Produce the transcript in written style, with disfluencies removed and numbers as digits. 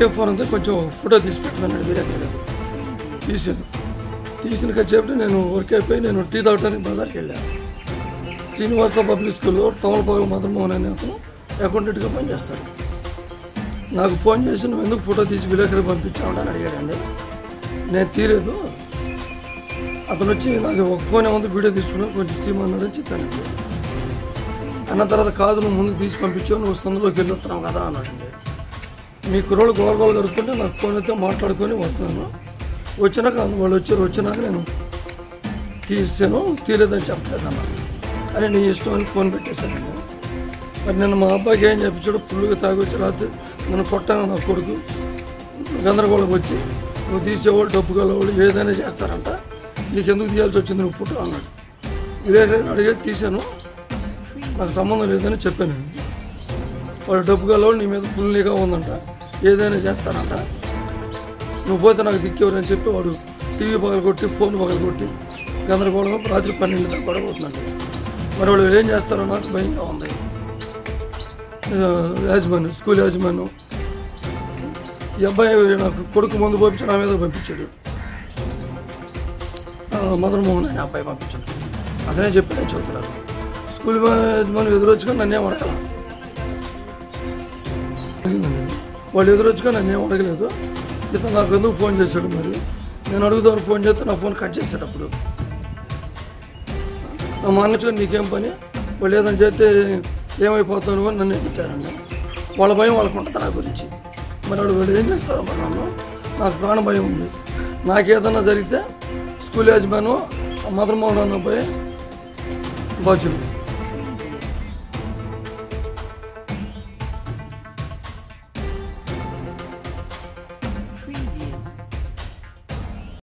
ఒకే phone ఉంది, కొంచెం photo తీసి పెట్టుకున్నాడు విలేకరు. తీసిన చెప్పి నేను వర్క్ అయిపోయి నేను టీ తాగడానికి బజార్కి వెళ్ళాను. శ్రీనివాస పబ్లిక్ స్కూల్లో తమలపాకు మదన్మోహన్ అనే అతను అకౌంటెంట్గా పనిచేస్తాడు. నాకు ఫోన్ చేసి నువ్వు ఎందుకు ఫోటో తీసి విలేకరికి పంపించావు అని అడిగాడండి. నేను తీయలేదు, అతను వచ్చి నాకు ఒక ఫోన్ ఏముంది వీడియో తీసుకున్నాను కొంచెం తీయమన్నాడని చెప్పానండి. అన్న తర్వాత కాదు నువ్వు ముందు తీసి పంపించావు, నువ్వు సందులోకి వెళ్ళొస్తున్నావు కదా అన్నాడండి. మీ కుర్రోళ్ళు గోల జరుగుతుంటే నాకు ఫోన్ అయితే మాట్లాడుకొని వస్తున్నాను, వచ్చినాక వాళ్ళు వచ్చినాక నేను తీసాను, తీయలేదని చెప్పలేదన్న అని నీ ఇష్టం అని ఫోన్ పెట్టేశానండి. మరి నేను మా అబ్బాయికి ఏం చెప్పించాడు, ఫుల్గా తాగి వచ్చి రాత్రి నన్ను కొట్టాను. నా కొడుకు గందరగోళం వచ్చి నువ్వు తీసేవాళ్ళు డబ్బు గలవాళ్ళు ఏదైనా చేస్తారంట, నీకెందుకు తీయాల్సి వచ్చింది నువ్వు ఫోటో అన్నాడు. ఇదే అడిగేది తీశాను, నాకు సంబంధం లేదని చెప్పాను. వాడు డబ్బు గలవాళ్ళు నీ మీద ఫుల్గా ఉందంట, ఏదైనా చేస్తారంట, నువ్వు పోతే నాకు దిక్కేవారని చెప్పి వాడు టీవీ పగలగొట్టి ఫోన్ పగలగొట్టి గందరగోళం రాత్రి 12 దాకా గొడవవుతుందండి. మరి వాళ్ళు ఏం చేస్తారో నాకు భయంగా ఉంది. యాజమాన్యం స్కూల్ యాజమాన్యం ఈ అబ్బాయి నాకు కొడుకు ముందు పంపించి నా మీద పంపించాడు, మదన్మోహన్ అనే అబ్బాయి పంపించాడు. అతనే చెప్పాడని చెబుతున్నారు. స్కూల్ యాజమాన్యం ఎదురొచ్చుకొని నన్నేం అడగల, వాళ్ళు ఎదురొచ్చుకొని నన్నేం అడగలేదు. ఇతను నాకు ఎందుకు ఫోన్ చేశాడు, మరి నేను అడుగుదామని ఫోన్ చేస్తే నా ఫోన్ కట్ చేశాడు. అప్పుడు మా అన్నచ్చుకొని నీకేం పని, వాళ్ళు ఏదైనా చేస్తే ఏమైపోతాను అని నన్ను ఎదుగుతారండి. వాళ్ళ భయం వాళ్ళకు ఉంటుంది నా గురించి. మరి వాళ్ళు ఏం చేస్తారో మరి నాకు ప్రాణ భయం ఉంది. నాకేదన్నా జరిగితే స్కూల్ యాజమాన్యం మదన్మోహన్ అన్న అబ్బాయి బాధ్యులు.